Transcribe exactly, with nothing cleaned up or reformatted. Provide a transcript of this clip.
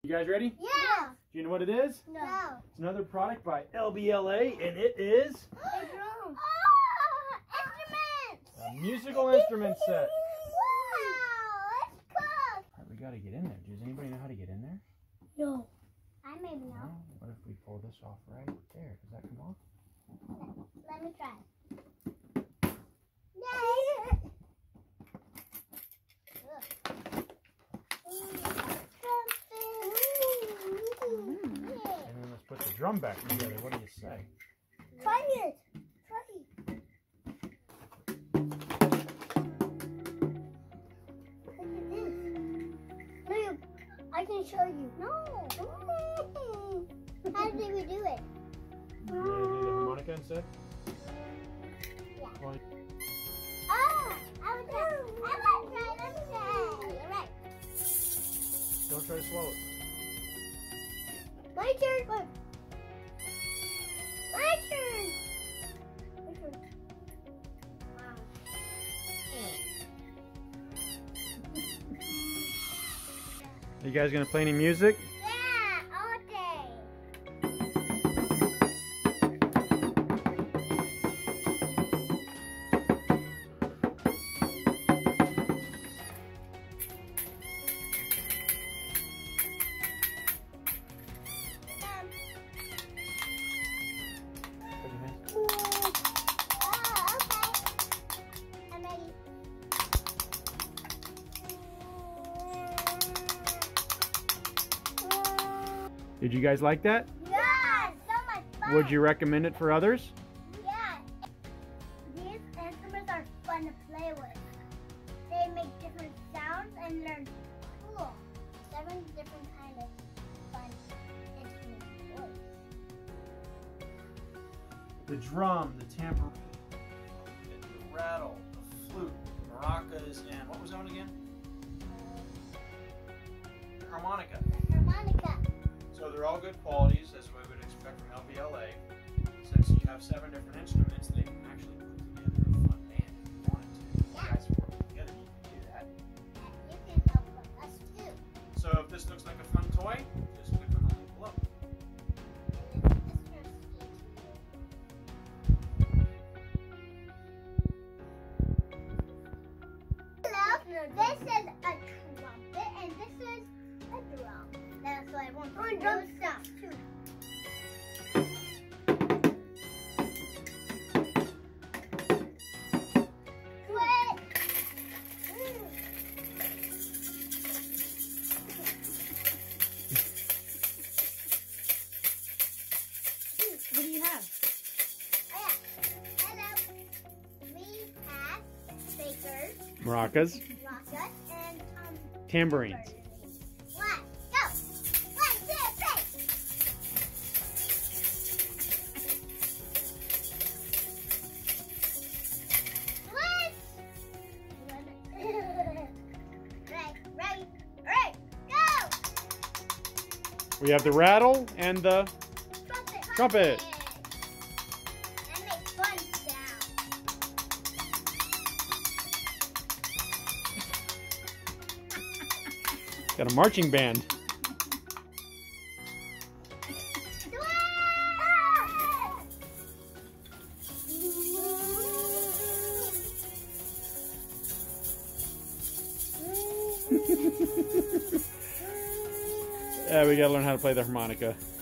You guys ready? Yeah. Do you know what it is? No. It's another product by L b L A, and it is A drum. Oh, instruments. a musical instrument set. Wow, let's cook. All right, we got to get in there. Does anybody know how to get in there? No. I maybe know. No? What if we pull this off right there? Does that come off? Let me try. Yay! And then let's put the drum back together. What do you say? Try it. Try it. Look at this. No, I can show you. No. How did we do it? You ready to do the harmonica instead? Yeah. Well, Ah! I was trying. I was trying. Let me try. You're right. don't try to swallow it. My turn. Look. My turn. My turn. Wow. You guys gonna play any music? Yeah, all day. Put your hands. Oh, okay. I'm ready. Did you guys like that? Yeah, so much fun. Would you recommend it for others? Yeah. These instruments are fun to play with. They make different sounds and they're cool. Seven different kind of fun instruments. The drum, the tambourine, the rattle, the flute, maracas, and what was that one again? Harmonica. Harmonica. So they're all good qualities, as we would expect from L b L A. Since you have seven different instruments, they can actually put together a fun band if you wanted to. If you guys work together, you can do that. And you can help with us too. So if this looks like a fun toy, just click on the link below. Hello, this is a trumpet and this is a drum. That's why I want to drum stuff too. What do you have? Oh, yeah. Hello. We have speakers, Maracas, rockas, and um, tambourines. One, go. One, two, three. One. Right, right, right. Go. We have the rattle and the Trumpet. Trumpet. That makes fun sound. got a marching band. Yeah, we gotta learn how to play the harmonica.